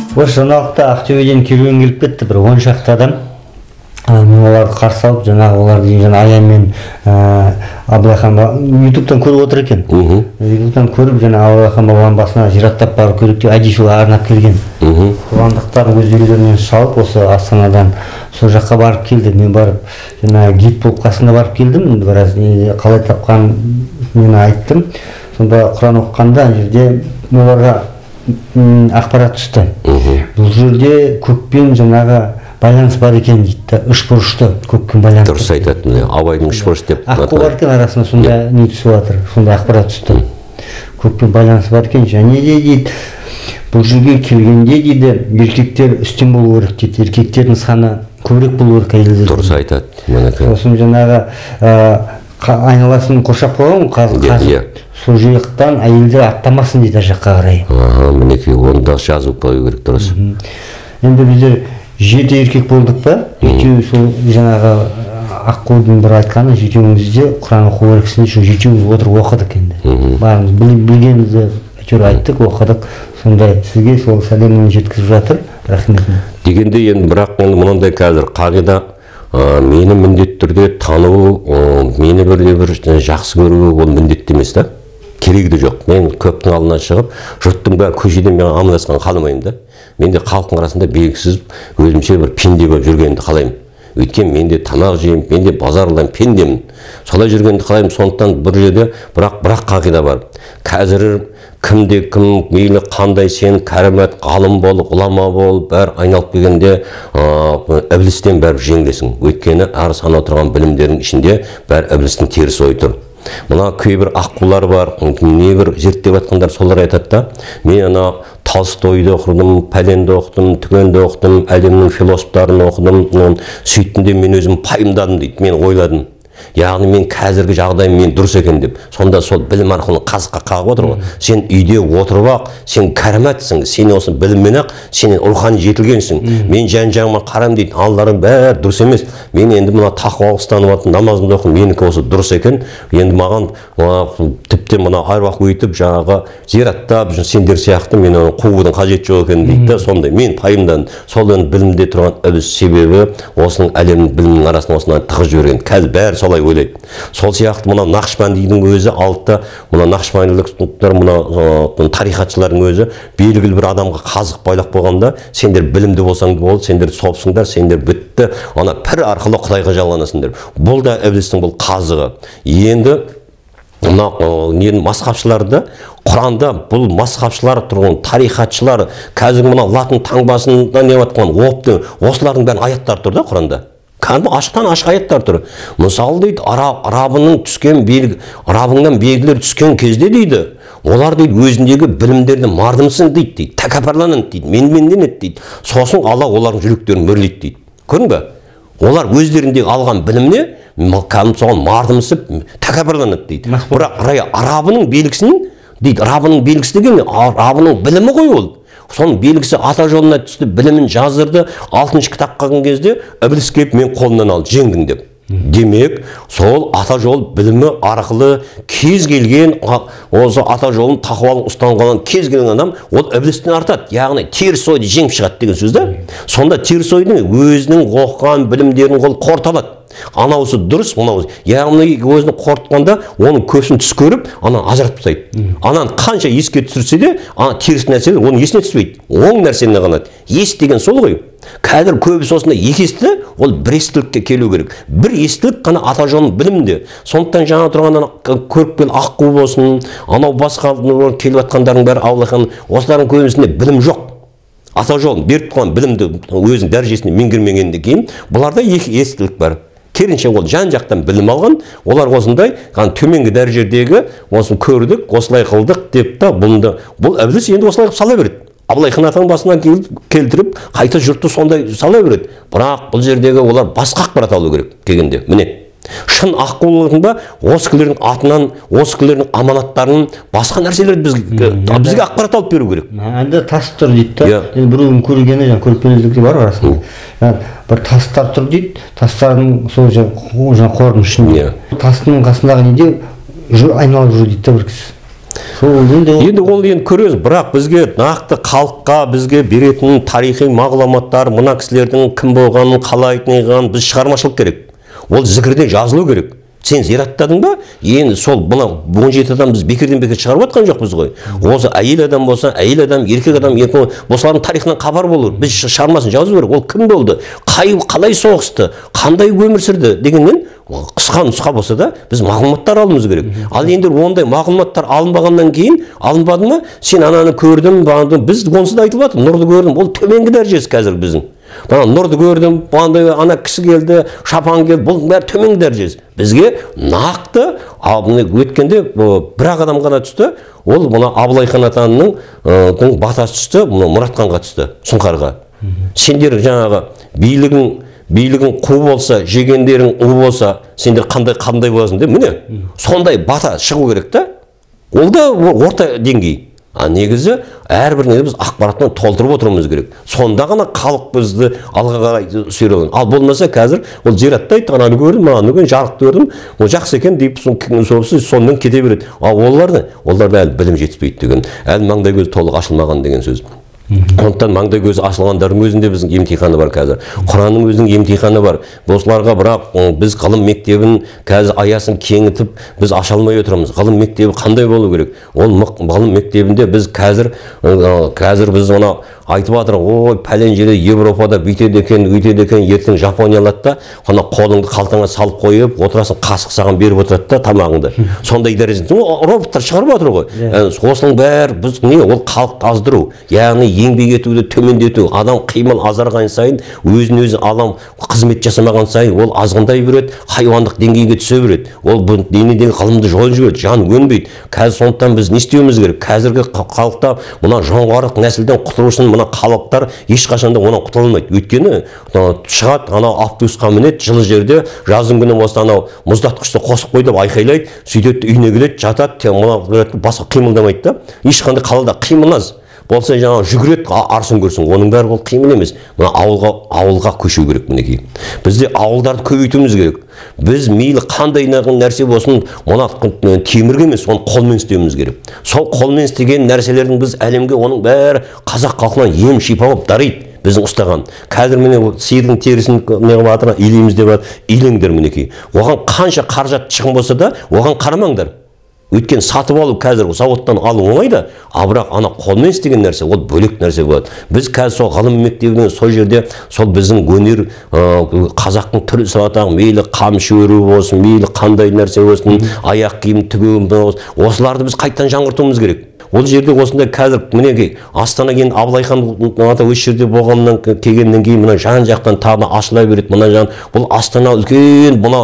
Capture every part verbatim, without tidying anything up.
Осы жаңалықта Ақтөбеден керуен келіп кетті, бір он шақты адам. Мен оларды қарсы алып, жаңағы оларды жаңа Аян мен Абылайхан ютубтан көріп отыр екен. ютубтан көріп, жаңа Абылайхан бабаның басына зираттап барып көріп деп Айдишуға арнап келген. Қуандықтарын өз үйлерінен шалып, осы Астанадан сол жаққа барып келді. Мен барып, жаңа гид болып қасында барып келдім. Біраз қалай тапқан мен айттым. Сонда Құран оқығанда жерде оларға ақпарат түсті. Бұл жерде көкпен жаңағы байланыс бар екен дейді, үш бұрышты көкпен байланыс. Дұрыс айтады, Абайдың үш бұрыш деп. Аққу бар екен арасында, сонда не түсіп жатыр, сонда ақпарат түсті. Көкпен байланыс бар екен, және де дейді, бұл жерге келгенде дейді, еркектер үстем болу керек дейді, еркектердің саны көбірек болу керек әйелдерден. Дұрыс айтады. Сосын жаңағы айналасын қоршап қойған қазір. Сол жиықтан әйелдер аттамасын дейді жаққа қарай. Мінекей, оны да жазып қою керек, дұрыс. Енді біздер жеті еркек болдық па? Жетеу сол жаңағы Аққудың бір айтқаны, жетеуімізде Құран оқу керексің, жетеуіміз отырып оқыдық енді. Барымыз білгенімізді әйтеуір айттық, оқыдық. Сондай сізге сол сәлемін жеткізіп жатыр. Рахметім. Дегенде енді бірақ мынандай қазір қағида, мені міндетті түрде тану, мені бірде бір жақсы көру, ол міндетті емес та. Керегі де жоқ. Мен көптің алдына шығып, жұрттың бәрі көшеден мен амандасқан қаламаймын да. Мен де халықтың арасында белгісіз өзімше бір пенде болып жүргенді қалаймын. Өйткені мен де тамақ жеймін, мен де базарлаймын, пендемін. Солай жүргенді қалаймын. Сондықтан бір жерде бірақ бірақ қағида бар. Қазір кімде кім, мейлі қандай сен кәрімет, ғалым бол, ғұлама бол, бәрі айналып келгенде іблістен бәрі жеңілесің. Өйткені әр сана отырған білімдердің ішінде бәрі іблістің теріс ойы тұр. Мына кейбір аққулар бар, небір зерттеп жатқандар солар айтады да, мен ана Толстойды оқыдым, пәленді оқыдым, түгенді оқыдым, әлемнің философтарын оқыдым, сөйттім де мен өзім пайымдадым дейді, мен ойладым. Яғни мен қазіргі жағдайым мен дұрыс екен деп. Сонда сол білім арқылы қазыққа қағып отыр ғой. Сен үйде отырып ақ, сен кәрімәтсің, сен осы біліммен ақ, сен рухани жетілгенсің. Мен жан-жағыма қарам дейді, алларың бәрі дұрыс емес. Мен енді мына тақуалық ұстанып жатырмын, намазымды оқимын, менікі осы дұрыс екен. Енді маған тіпті мына аруақ өйтіп, жаңағы зираттап, сендер сияқты мен оны қуудың қажеті жоқ екен дейді. Сондай мен пайымдадым. Сол енді білімде тұрған ібіс себебі осының әлемнің білімнің арасында осынан тығыз жіберген. Қазір бәрі солай ойлайды. Сол сияқты мына Нақшбандидің өзі алтта, мына Нақшбандилықтар, мына тарихатшылардың өзі белгілі бір адамға қазық байлап қойғанда, сендер білімді болсаң болды, сендер сопсыңдар, сендер бітті, ана пір арқылы Құдайға жалғанасыңдар. Бұл да іблістің бұл қазығы. Енді мына ненің масхабшыларды Құранда бұл масхабшылар тұрған тарихатшылар қазір мына латын таңбасында не жатқан опты, осылардың бәрін аяттар тұр да Құранда. Кәдімгі ашықтан ашық аяттар тұр. Мысалы дейді, арабының түскен белгі, арабыңнан белгілер түскен кезде дейді, олар дейді өзіндегі білімдерді мардымсын дейді, дейді, тәкаппарланады дейді, менменденеді дейді. Сосын Алла олардың жүректерін мөрлейді дейді. Көрдің бе? Олар өздеріндегі алған біліміне кәдімгі соған мардымсып, тәкаппарланады дейді. Бірақ арабының белгісін дейді, арабының белгісі деген арабының білімі ғой ол. Соның белгісі ата жолына түсті, білімін жаздырды, алтыншы кітап қалған кезде ібліс келіп мен қолынан алды, жеңдің деп. Демек, сол ата жол білімі арқылы кез келген, осы ата жолын тақуалығын ұстанған кез келген адам, ол іблістен артады. Яғни теріс ойды жеңіп шығады деген сөз да. Сонда теріс ойдың өзінің оқыған білімдерін ол қорталады. Анауысы дұрыс, мынауысы. Яғни өзінің қортқанда оның көпсін түс көріп, ана ажыратып тастайды. Ананы қанша еске түсірсе де, ана теріс нәрселер оның есіне түспейді. Оң нәрсені қанады. Ес деген сол ғой. Қазір көбісі осында екі есті, ол бір естілікке келу керек. Бір естілік қана ата жолының білімінде. Сондықтан жаңа тұрғаннан көріп кел аққу болсын, анау басқа келіп жатқандардың бәрі Абылайхан, осылардың көбісінде білім жоқ. Ата жолын беріп тұрған білімді өзінің дәрежесіне меңгермегеннен кейін, бұларда екі естілік бар. Керінше ол жан-жақтан білім алған, олар осындай төменгі дәрежедегі осын көрдік, осылай қылдық деп та, бұл ібліс енді осылай сала береді. Абылайхан атаның басынан келтіріп, қайта жұртты сондай сала береді. Бірақ бұл жердегі олар басқа ақпарат алу керек келгенде. Міне, шын аққулығында осы кісілердің атынан, осы кісілердің аманаттарының басқа нәрселерді бізге ақпарат алып беру керек. Әнді тас тұр дейді да, біреудің көргені, көріпкеліздікте бар арасында. Бір тастар тұр дейді, тастардың сол қордың ішінде. Тастың қасындағы неде айналып жүр дейді да бір кісі. енді ол енді көреміз, бірақ бізге нақты халыққа бізге беретін тарихи мағлұматтар, мына кісілердің кім болғанын, қалай айтылғанын біз шығармашылық керек. Ол зікірде жазылу керек. Сен зираттадың ба? Енді сол мына он жеті адам біз бекерден бекер шығарып жатқан жоқпыз ғой. Осы әйел адам болса, әйел адам, еркек адам, еркек осылардың тарихынан хабар болу. Біз шығармасын жазу керек. Ол кім болды? Қай қалай соғысты? Қандай өмір сүрді дегеннен қысқа нұсқа болса да біз мағлұматтар алуымыз керек. Ал енді ондай мағлұматтар алынбағаннан кейін, алынбады ма? Сен ананы көрдім, біз онсыз да айтылып жатыр. Нұрды көрдім. Ол төменгі дәрежесі қазір біздің. Нұрды көрдім, ана кісі келді, шапан келді, бұл бәрі төменгі дәрежесі. Бізге нақты өткенде бір-ақ адам ғана түсті, ол мұна Абылайхан атаның батасы түсті, Мұратханға түсті, Сұңқарға. Сендер жаңағы билігің билігің қу болса, жегендерің ұл болса, сендер қандай қандай боласың деп, міне, сондай бата шығу керек та. Ол да орта деңгей. А негізі әрбір неде біз ақпараттан толтырып отыруымыз керек. Сонда ғана халық бізді алға қарай сүйреген. Ал болмаса қазір ол зираттай ананы көрдім, мынаны көрдім, жарықты көрдім, ол жақсы екен deyip сонымен кете береді. Ал олар не? Оларда әлі білім жетіспейді деген, әлі маңдай көзі толық ашылмаған деген сөз. Сондықтан маңдай көзі ашылғандардың өзінде біздің емтиханы бар қазір. Құранның өзінің емтиханы бар. Осыларға бірақ біз ғылым мектебін қазір аясын кеңітіп біз аша алмай отырмыз. Ғылым мектебі қандай болу керек? Ол ғылым мектебінде біз қазір қазір біз оны айтып жатыр, ой, пәлен жерде Европада бүйтеді екен, өйтеді екен, ертең Жапония алады да, қана қолыңды қалтаңа салып қойып, отырасың, қасық саған беріп отырады да тамағыңды. Сондай дәрежеде роботтар шығарып жатыр ғой. Осының бәрі біз не? Ол халықты аздыру, яғни еңбек етуді төмендету. Адам қимыл азарған сайын, өзін өзі адам қызмет жасамаған сайын, ол азғындай береді, хайуандық деңгейге түсе береді. Ол бұл денедегі ғылымды жойып жібереді, жан өнбейді. Қазір сондықтан біз не істеуіміз керек? Қазіргі халықта мына жоңғарлық нәсілден құтылу үшін мына халықтар ешқашанда онан құтыла алмайды. Өйткені шығады, анау автобусқа мінеді, жылы жерде жаздың күні болса анау мұздатқышты қосып қойды деп айқайлайды, сөйтеді, үйіне келеді, жатады, басқа қимылдамайды да. Ешқандай қалада қимылмаз. Болса жаңа жүгіреді, арсын көрсін, оның бәрі ол қимыл емес. Мына ауылға, ауылға көшу керек мінекей. Бізде ауылдарды көбейтуіміз керек. Біз мейлі қандай нәрсе болсын, мына темірге емес, оны қолмен істеуіміз керек. Сол қолмен істеген нәрселердің біз әлемге оның бәрі қазақ халқынан ем шипа болып дариды. Біздің ұстаған. Қазір міне сиырдың терісін неғып атыр, илейміз деп атыр, илеңдер мінекей. Оған қанша қаражат шығын болса да, оған қарамаңдар. Өйткені сатып алу қазір заводтан алу оңай да, а бірақ ана қолмен істеген нәрсе, ол бөлек нәрсе болады. Біз қазір сол ғылым мектебінен сол жерде сол біздің өнер, қазақтың түрлі салатағы мейлі қамшы өру болсын, мейлі қандай нәрсе болсын, аяқ киім тігу болсын, осыларды біз қайттан жаңғыртуымыз керек. Ол жерде осындай қазір мінекей Астана кейін Абылайхан ата осы жерде болғаннан келгеннен кейін мына жан жақтан тағы ашыла береді, мына жан бұл Астана үлкен, мына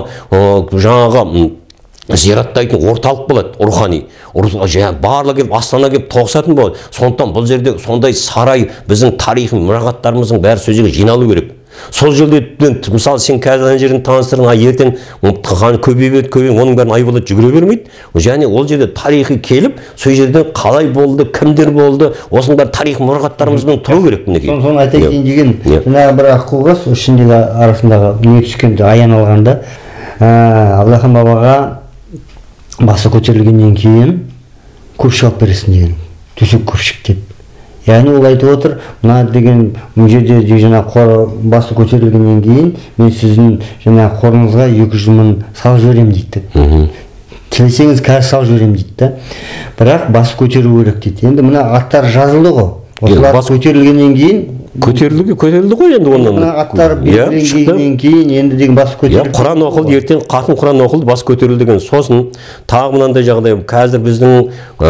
жаңағы зираттайтын орталық болады, рухани. Барлығы келіп Астана келіп тоғысатын болады. Сондықтан бұл жерде сондай сарай, біздің тарихи мұрағаттарымыздың бәрі сол жерге жиналу керек. Сол жерде мысалы сен қазір ана жерін таныстырдың, ертең көбейеді, көбейеді, оның бәрін айболат жүгіре бермейді. Және ол жерде тарихи келіп, сол жерде қалай болды, кімдер болды, осының бәрі тарихи мұрағаттарымызбен тұру керек мінекей. Соны айта кетейін деген, жаңағы бір ақылға сол ішіндегі арасындағы не түскенде аян алғанда, Абылайхан бабаға басы көтерілгеннен кейін көпшік алып бересің деген, төсек көпшік деп. Яғни ол айтып отыр, мына деген бұл жерде жаңа басы көтерілгеннен кейін мен сіздің жаңа қорыңызға екі жүз мың салып жіберемін дейді. Келсеңіз қазір салып жіберемін дейді. Бірақ басы көтеру керек дейді. Енді мына аттар жазылды ғой. Осылар көтерілгеннен кейін көтерілді көтерілді ғой енді онdan. Аттар белгіленгеннен кейін енді деген басы көтерілді. Құран оқылды, ертең қатын Құран оқылды, басы көтерілді деген. Сосын тағы мынандай жағдай, қазір біздің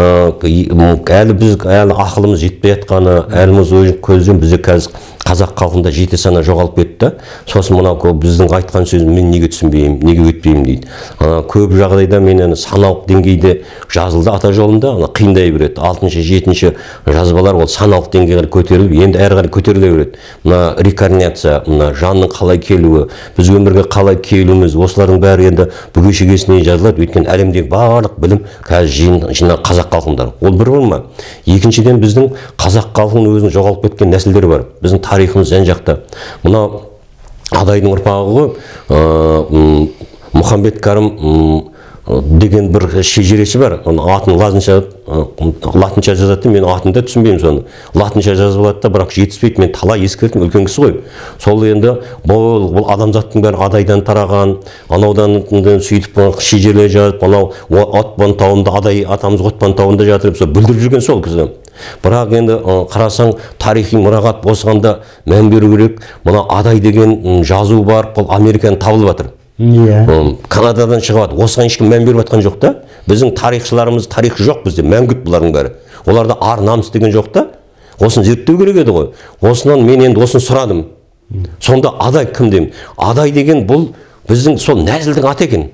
әлі біз әлі ақылымыз жетпей жатқаны, әліміз ой көзден бізде қазір қазақ халқында жеке сана жоғалып кетті. Сосын мынау біздің айтқан сөзін мен неге түсінбеймін, неге өтпеймін дейді. Көп жағдайда мен саналық деңгейде жазылды ата жолында, қиындай береді. алтыншы, жетінші жазбалар ол саналық деңгейге көтеріліп, енді әрі қарай көтеріле береді. Мына рекарнация, мына жанның қалай келуі, біз өмірге қалай келуіміз, осылардың бәрі енді бүге шегесіне жазылады. Өйткені әлемдегі барлық білім қазір жинақ қазақ халқында. Ол бір болма. Екіншіден біздің қазақ халқының өзінің жоғалып кеткен нәсілдері бар. Біздің тарихымыз жан жақта. Мына Адайдың ұрпағы ғой, Мұхамбет Кәрім деген бір шежіресі бар. Атын латынша латынша жазады, мен атын да түсінбеймін соны. Латынша жазып алады да, бірақ жетіспейді. Мен талай ескертім, үлкен кісі ғой. Сол енді бұл, бұл адамзаттың бәрі адайдан тараған, анаудан сөйтіп шежіре жазып, анау Отпан тауында, адай атамыз Отпан тауында жатыр, сол бүлдіріп жүрген сол кісі. Бірақ енді қарасаң, тарихи мұрағат осығанда мән беру керек. Мына адай деген жазу бар, бұл Америкадан табылып жатыр. Канададан шығады. Осыған ешкім мән беріп жатқан жоқ та. Біздің тарихшыларымыз, тарих жоқ бізде, мәңгүрт бұлардың бәрі. Оларда ар намыс деген жоқ та. Осын зерттеу керек еді ғой. Осынан мен енді осын сұрадым. Сонда адай кім деймін? Адай деген бұл біздің сол нәсілдің аты екен.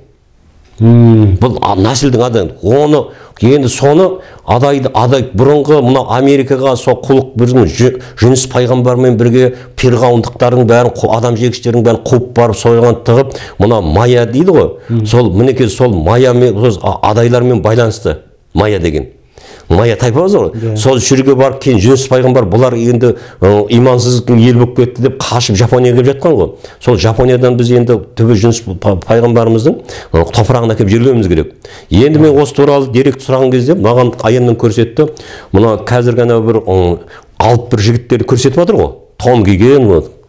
Бұл нәсілдің аты. Оны енді соны адайды адай бұрынғы мына Америкаға сол құлық біздің Жүніс пайғамбармен бірге перғауындықтардың бәрін, адам жегіштердің бәрін қуып барып сойған тығып, мына майя дейді ғой. Сол мінекей сол майямен, адайлармен байланысты. Майя деген. Майя тайпасы ғой. Сол жүрге барып кейін Жүніс пайғамбар бұлар енді имансыз ел болып кетті деп қашып Жапонияға келіп жатқан ғой. Сол Жапониядан біз енді түбі Жүніс пайғамбарымыздың топырағына келіп жерлеуіміз керек. Енді мен осы туралы деректі сұраған кезде маған аяннан көрсетті. Мына қазір ғана бір алып бір жігіттерді көрсетіп жатыр ғой. Тон киген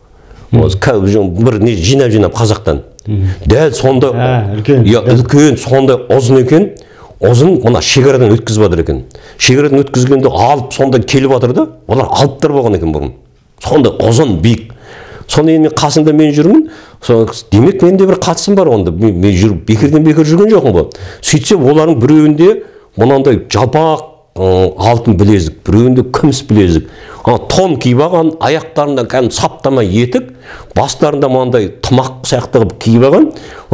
бір не жинап-жинап қазақтан. Дәл сонда үлкен сонда ұзын екен. Озын мына шекарадан өткізіп жатыр екен. Шекарадан өткізгенде алып сонда келіп жатыр да, олар алыптар болған екен бұрын. Сонда ұзын, биік. Сонда енді қасында мен жүрмін. Демек менде бір қатысым бар онда. Мен жүріп бекерден бекер жүрген жоқпын ғой. Сөйтсем олардың біреуінде мынандай жалпақ алтын білезік, біреуінде күміс білезік. Тон киіп алған, аяқтарында кәдімгі саптама етік, бастарында мынандай тымақ сияқты қылып киіп алған.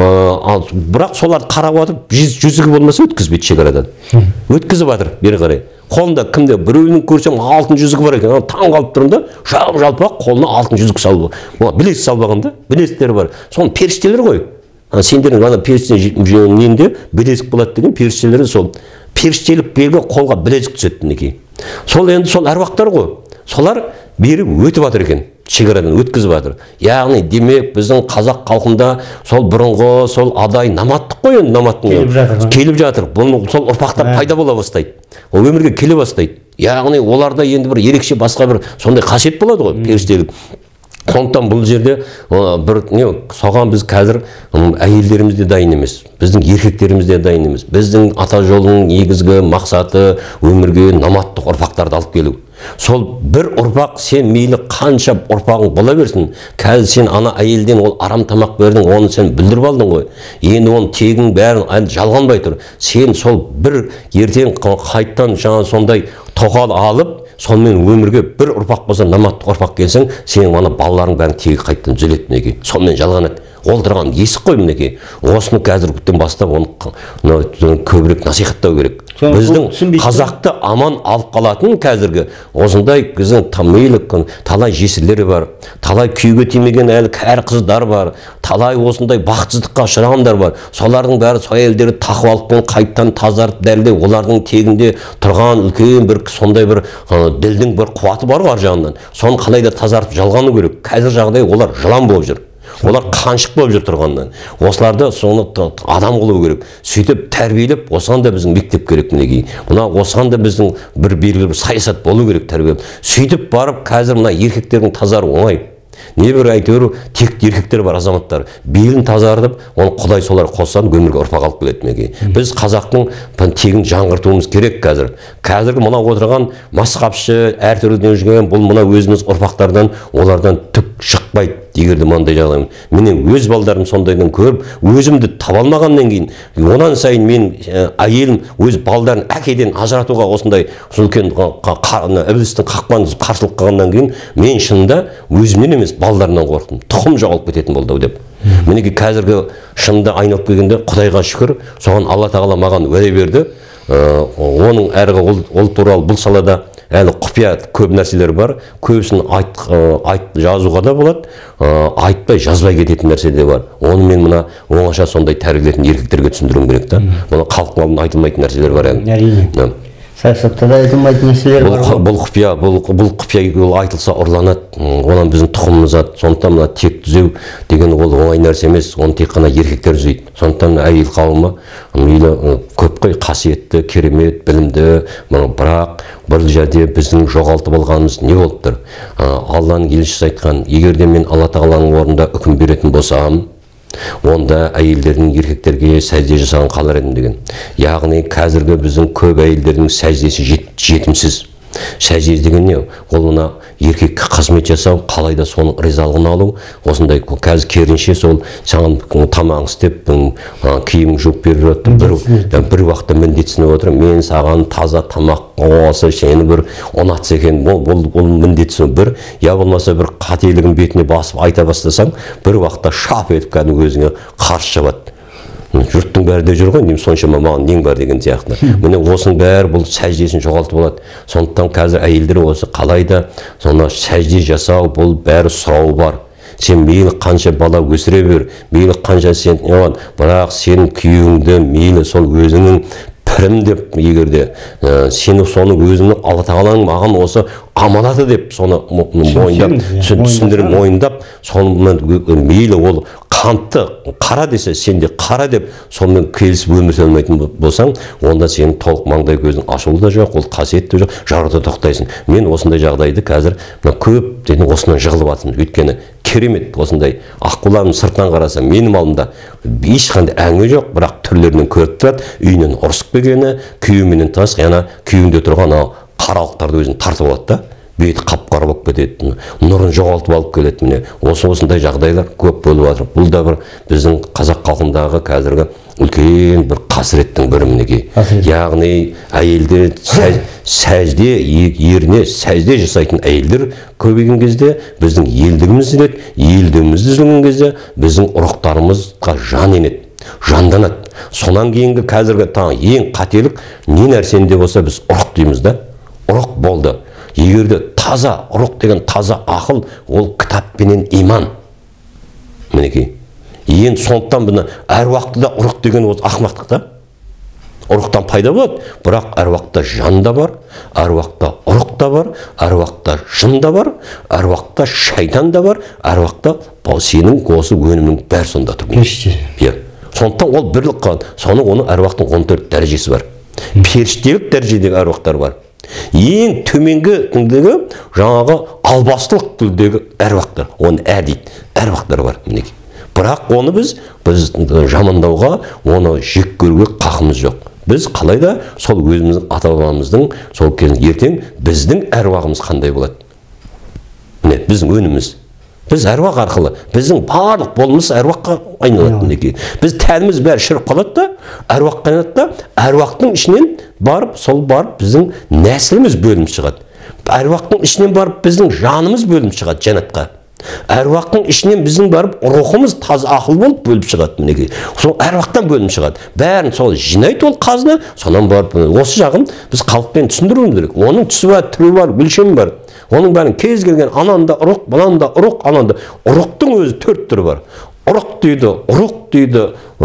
Бірақ соларды қарап отырып, жүзігі болмаса өткізбейді шекарадан. Өткізіп жатыр бері қарай. Қолында кімде біреуінің көрсем алтын жүзігі бар екен. Таң қалып тұрмын да, жалпақ қолына алтын жүзік салып. Білез салып алған да, білезіктері бар. Соның періштелер ғой. Сендердің ана періштенің ненде білезік болады деген періштелері сол. Періштелік белгі қолға білезік түседі мінекей. Сол енді сол әруақтар ғой. Солар бері өтіп жатыр екен, шекарадан өткізіп жатыр. Яғни демек біздің қазақ халқында сол бұрынғы сол адай наматтық қой енді наматтың келіп жатыр. Бұл сол ұрпақтар пайда бола бастайды. Ол өмірге келе бастайды. Яғни оларда енді бір ерекше басқа бір сондай қасиет болады ғой, періштелік. Сондықтан бұл жерде бір не соған біз қазір әйелдеріміз де дайын емес, біздің еркектеріміз де дайын емес. Біздің ата жолының негізгі мақсаты өмірге наматтық ұрпақтарды алып келу. Сол бір ұрпақ сен мейлі қанша ұрпағың бола берсін, қазір сен ана әйелден ол арам тамақ бердің, оны сен бүлдіріп алдың ғой. Енді оның тегін бәрін жалғанбай тұр. Сен сол бір ертең қайттан жаңа сондай тоқал алып, сонымен өмірге бір ұрпақ болса, наматтық ұрпақ келсең, сен ана балаларың бәрін тегі қайттан түзеледі мінекей. Сонымен жалғанады. Ол тұрған есік қой мінекей. Осыны қазір күттен бастап оны көбірек насихаттау керек. Біздің қазақты аман алып қалатын қазіргі осындай біздің мейлі талай жесірлері бар, талай күйге тимеген әлі кәрі қыздар бар, талай осындай бақытсыздыққа ұшырағандар бар. Солардың бәрі сол әйелдерді тақуалықпен қайттан тазартып дәлелдеп, олардың тегінде тұрған үлкен бір сондай бір ділдің бір қуаты бар ғой ар жағынан. Соны қалай да тазартып жалғану керек. Қазір жағдай олар жылан болып жүр. Олар қаншық болып жүр тұрғаннан. Осыларды соны адам қылу керек. Сөйтіп тәрбиелеп, осыған да біздің мектеп керек мінекей. Мына осыған да біздің бір белгілі бір саясат болу керек тәрбиелеп. Сөйтіп барып қазір мына еркектердің тазару оңай. Небір әйтеуір тек еркектер бар азаматтар. Белін тазартып, оны Құдай солар қоссан өмірге ұрпақ алып келеді мінекей. Біз қазақтың тегін жаңғыртуымыз керек қазір. Қазіргі мына отырған масқапшы, әртүрліден жүрген бұл мына өзіміз ұрпақтардан, олардан түк шықпайды. Егерде мынандай жағдайым. Менің өз балдарым сондайдан көріп, өзімді таба алмағаннан кейін, онан сайын мен әйелім өз балдарын әкеден ажыратуға осындай үлкен ібілістің қақпан қарсылық қылғаннан кейін, мен шынында өзімнен емес балдарынан қорықтым. Тұқым жоғалып кететін болды деп. Мінекей қазіргі шынында айналып келгенде Құдайға шүкір, соған Алла тағала маған уәде берді. Оның әрі ол туралы бұл салада әлі құпия көп нәрселер бар. Көбісін айт жазуға да болады, айтпай жазбай кететін нәрсе де бар. Оны мен мына оңаша сондай тәрбиелейтін еркектерге түсіндіруім керек та. Бұны халықтың алдында айтылмайтын нәрселер бар әлі. саясатта да айтылмайтын нәрселер бар. Бұл құпия, бұл бұл құпия айтылса ұрланады, онан біздің тұқымымыз ат. Сондықтан мына тек түзеу деген ол оңай нәрсе емес, оны тек қана еркектер түзейді. Сондықтан әйел қауымы мейлі көп қой қасиетті, керемет, білімді, бірақ бір жерде біздің жоғалтып алғанымыз не болып тұр? Алланың елшісі айтқан, егер де мен Алла тағаланың орнында үкім беретін болсам, онда әйелдердің еркектерге сәжде жасаған қалар едім деген. Яғни қазіргі біздің көп әйелдердің сәждесі жетімсіз. Сәжде деген не? Ол мына еркекке қызмет жасау, қалайда соның ризалығын алу, осындай қазір керінше сол саған тамақ істеп, киім жуып беріп жатыр, бір уақытта міндетсініп отыр, мен саған таза тамақ осы сені бір ұнатса екен, ол міндетсіну бір, я болмаса бір қателігін бетіне басып айта бастасаң, бір уақытта шап етіп кәдімгі өзіңе қарсы жабады. Жұрттың бәрі де жүр ғой, нем соншама маған нең бар деген сияқты. Міне осының бәрі бұл сәждесін жоғалтып алады. Сондықтан қазір әйелдер осы қалайда соны сәжде жасау, бұл бәрі сұрау бар. Сен мейлі қанша бала өсіре бер, мейлі қанша сен, бірақ сенің күйеуіңді мейлі сол өзіңнің пірім деп, егерде сені соны өзіңнің Алла тағаланың маған осы аманаты деп соны мойындап, түсіндіріп мойындап, соны мейлі ол қантты қара десе, сен де қара деп сонымен келісіп өмір сүре алмайтын болсаң, онда сенің толық маңдай көзің ашулы да жоқ, ол қасиетті жоқ, жарыда тоқтайсың. Мен осындай жағдайды қазір көп деген осынан жығылып жатырмын. Өйткені керемет осындай аққуларым сыртынан қараса, менің алдымда ешқандай әңгіме жоқ, бірақ түрлерінен көріп тұрады, үйінен ұрысып келгені, күйеуіменен тас, яна күйеуінде тұрған қаралықтарды өзін тартып алады да, беті қап-қара болып кетеді, нұрын жоғалтып алып келеді. Міне осы осындай жағдайлар көп болып жатыр. Бұл да бір біздің қазақ халқындағы қазіргі үлкен бір қасіреттің бірі мінекей. Яғни әйелде сәжде, еріне сәжде жасайтын әйелдер көбейген кезде біздің елдігіміз жүреді, елдігіміз үзілген кезде біздің ұрықтарымызға жан енеді, жанданады. Сонан кейінгі қазіргі таң ең қателік не нәрсенде болса біз ұрық дейміз да, ұрық болды. Егерде таза ұрық деген таза ақыл, ол кітаппенен иман. Мінекей. Ең сондықтан бұны әр уақытта ұрық деген ол ақымақтық та. Ұрықтан пайда болады, бірақ әр уақытта жан да бар, әр уақытта ұрық та бар, әр уақытта жын да бар, әр уақытта шайтан да бар, әр уақытта сенің осы өнімнің бәрі сонда тұр. Сондықтан ол бірлік қалады. Соның оның әр уақыттың он төрт дәрежесі бар. Періштелік дәрежедегі әр уақыттар бар. Ең төменгі тілдегі жаңағы албастылық тілдегі әруақтар, оны ә дейді, әруақтар бар мінекей. Бірақ оны біз біз жамандауға, оны жек көруге қақымыз жоқ. Біз қалайда сол өзіміздің ата-бабамыздың сол кезінде ертең біздің әруағымыз қандай болады? Міне біздің өніміз. Біз әруақ арқылы, біздің барлық болмыс әруаққа айналады мінекей. Біз тәніміз бәрі шіріп қалады да, әруаққа айналады да, әруақтың ішінен барып, сол барып біздің нәсіліміз бөлініп шығады. Әруақтың ішінен барып біздің жанымыз бөлініп шығады жәннатқа. Әруақтың ішінен біздің барып рухымыз таза ақыл болып бөліп шығады мінекей. Сол әруақтан бөлініп шығады. Бәрін сол жинайды ол қазына, сонан барып осы жағын біз халықпен түсіндіруіміз керек. Оның түсі бар, түрі бар, өлшемі бар. Оның бәрін кез келген ананда ұрық, бұнанда ұрық, ананда ұрықтың өзі төрт түрі бар. Ұрық дейді, ұрық дейді,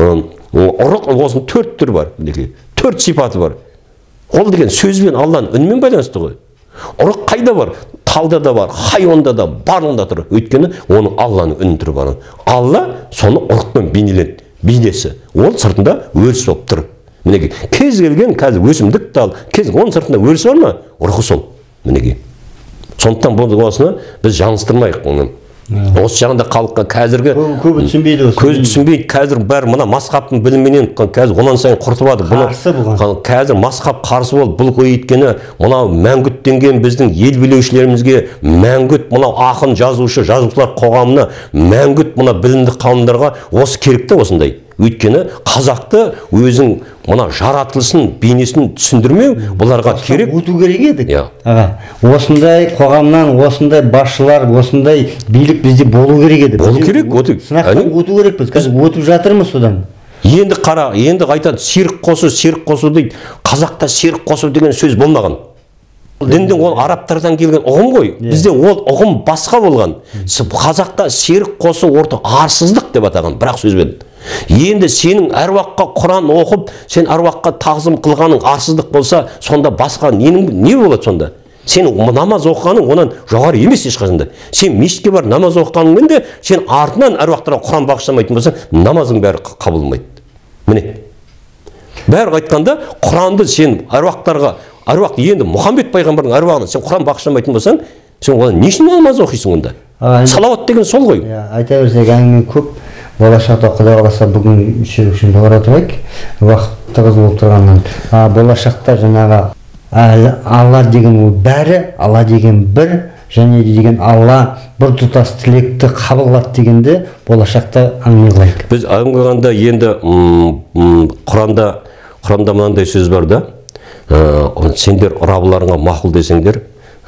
ұрық осының төрт түрі бар. Төрт сипаты бар. Ол деген сөзбен Алланың үнімен байланысты ғой. Ұрық қайда бар? Талда да бар, хайуанда да, барлығында тұр. Өйткені оның Алланың үні түрі бар. Алла соны ұрықпен бейнеленді, бейнесі. Ол сыртында өріс болып тұр. Мінекей, кез келген қазір өсімдік тал, кез оның сыртында өріс бар ма? Ұрығы сол. Мінекей. Сондықтан бұл осыны біз жаңылыстырмайық оны. Осы жағында халыққа қазіргі көбі түсінбейді осы. Көзі түсінбейді, қазір бәрі мына масқаптың білімінен қазір онан сайын құртылады. Қарсы бұған. Қазір масқап қарсы болды. Бұл өйткені мынау мәңгүттенген біздің ел билеушілерімізге, мәңгүт мынау ақын жазушы, жазушылар қоғамына, мәңгүт мына білімді қауымдарға осы керекті осындай. Өйткені қазақты өзің мына жаратылысын, бейнесін түсіндірмеу бұларға керек. Өту керек еді. Осындай қоғамнан, осындай басшылар, осындай билік бізде болу керек еді. Болу керек, өту. Сынақтан өту керекпіз. Қазір өтіп жатырмыз содан. Енді қара, енді айтады, серік қосу, серік қосу дейді. Қазақта серік қосу деген сөз болмаған. діндің ол арабтардан келген ұғым ғой. Бізде ол ұғым басқа болған. Қазақта серік қосу орта арсыздық деп атаған, бірақ сөзбен. Енді сенің әруаққа Құран оқып, сен әруаққа тағзым қылғаның арсыздық болса, сонда басқа ненің не болады сонда? Сен намаз оқығаның онан жоғары емес ешқашанда. Сен мешітке бар намаз оқығаныңмен де, сен артынан әруақтарға Құран бағыштамайтын болсаң, намазың бәрі қабылмайды. Міне. Бәрі айтқанда, Құранды сен әруақтарға, әруақ енді Мұхаммед пайғамбардың әруағына сен Құран бағыштамайтын болсаң, сен оған не үшін намаз оқисың онда? Салауат деген сол ғой. Айта берсек әңгіме көп. Болашақта Құдай қаласа бүгін үшін доғара тұрайық. Уақыт тығыз болып тұрғаннан. Болашақта жаңағы Алла деген ол бәрі, Алла деген бір, және деген Алла бір тұтас тілекті қабыл қылады дегенде болашақта әңгіме қылайық. Біз әңгіме қылғанда енді Құранда Құранда мынандай сөз бар да, сендер рабыларыңа мақұл десеңдер,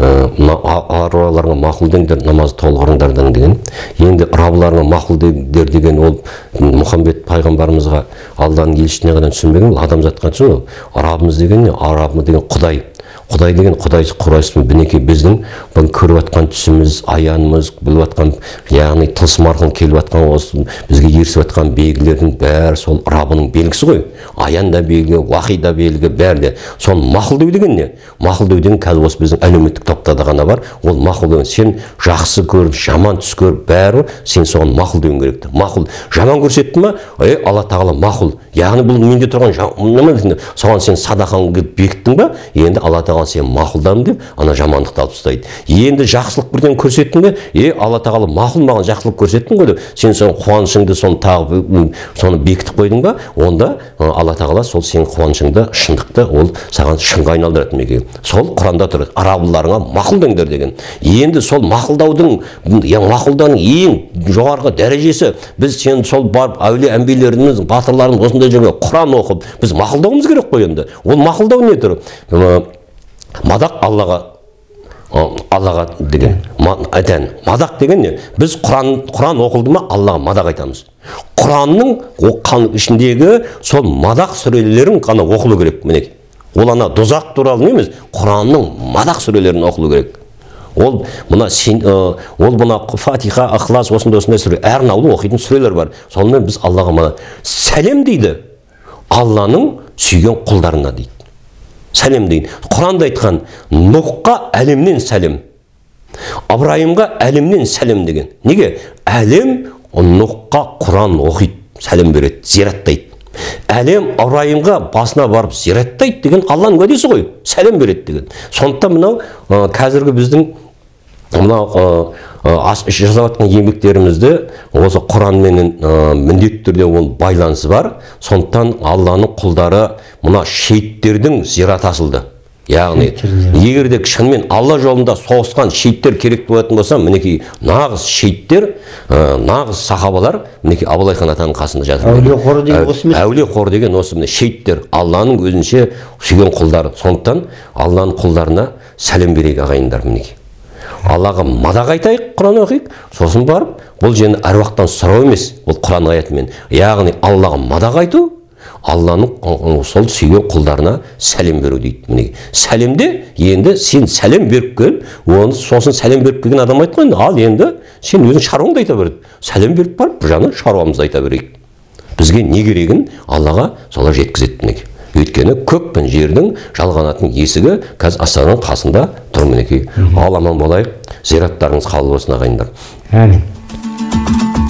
араларыңа мақұл деңдер, намаз толғырыңдардан деген. Енді рабыларыңа мақұл деңдер деген ол Мұхаммед пайғамбарымызға Алланың елшісіне ғана түсінбеген, ол адамзатқа түсін. Рабымыз деген не? Рабымыз деген Құдай. Құдай деген Құдай құрайсың, мінекей біздің бұл көріп атқан түсіміз, аянымыз, біліп атқан, яғни тылсым арқылы келіп атқан осы бізге ерсіп атқан белгілердің бәрі сол Раббының белгісі ғой. Аян да белгі, уахи да белгі, бәрі де. Соны мақұлдау деген не? Мақұлдау деген қазір осы біздің әлеуметтік топтарда ғана бар. Ол мақұлдау. Сен жақсы көріп, жаман түс көріп, бәрі сен соған мақұлдауың керек. Мақұл. Жаман көрсетті ме? Ей, Алла тағала мақұл. Яғни бұл менде тұрған соған сен садақаңды бекіттің ба? Енді Алла тағала сен мақұлдадым деп, ана жамандықты алып тастайды. Енді жақсылық бірден көрсеттің бе? Е, Алла тағала мақұл маған жақсылық көрсеттің ғой деп, сен соны қуанышыңды соны тағып, соны бекітіп қойдың ба? Онда Алла тағала сол сен қуанышыңды, шындықты ол саған шынға айналдырады меке. Сол Құранда тұр, арабыларыңа мақұл деңдер деген. Енді сол мақұлдаудың, мақұлдаудың ең жоғарғы дәрежесі, біз сен сол барып әулие әмбиелеріміз, батырларымыз осындай жерге Құран оқып, біз мақұлдауымыз керек қой енді. Ол мақұлдау не тұр? Мадақ Аллаға, Аллаға деген, айтайын, мадақ деген не? Біз Құран, Құран оқылды ма Аллаға мадақ айтамыз. Құранның оққан ішіндегі сол мадақ сүрелерін ғана оқылу керек, мінеке. Ол ана дозақ туралы емес, Құранның мадақ сүрелерін оқылу керек. Ол мына ол мына Фатиха, Ихлас осындай осындай сүре, әр наулы оқитын сүрелер бар. Сонымен біз Аллаға мадақ. Сәлем дейді. Алланың сүйген құлдарына дейді. Сәлем дейді. Құранда айтқан, Нұхқа әлемнен сәлем. Абрайымға әлемнен сәлем деген. Неге? Әлем Нұхқа Құран оқиды, сәлем береді, зираттайды. Әлем Абрайымға басына барып зираттайды деген Алланың уәдесі ғой, сәлем береді деген. Сондықтан мынау қазіргі біздің мынау жасап жатқан еңбектерімізді осы Құранмен міндетті түрде ол байланысы бар. Сондықтан Алланың құлдары мына шейіттердің зираты ашылды. Яғни, егер де шынымен Алла жолында соғысқан шейіттер керек болатын болса, мінекей нағыз шейіттер, нағыз сахабалар, мінекей Абылай хан атаның қасында жатыр. Әулие қоры деген осы ме? Әулие қоры деген осы міне шейіттер, Алланың өзінше сүйген құлдары. Сондықтан Алланың құлдарына сәлем берейік ағайындар мінекей. Аллаға мадақ айтайық, Құран оқиық, сосын барып, бұл жені әруақтан сұрау емес, бұл Құран аятымен. Яғни Аллаға мадақ айту, Алланың сол сүйген құлдарына сәлем беру дейді. Мінеке. Сәлемде енді сен сәлем беріп кел, оны сосын сәлем беріп келген адам айтқан, ал енді сен өзің шаруаңды айта береді. Сәлем беріп барып, бір жағынан шаруамызды айта берейік. Бізге не керегін Аллаға солар жеткізеді мінеке. Өйткені көк пен жердің жалғанатын есігі қазір Астананың қасында тұр мінеке. Ал аман болайық, зираттарыңыз қабыл болсын ағайындар. Әмин.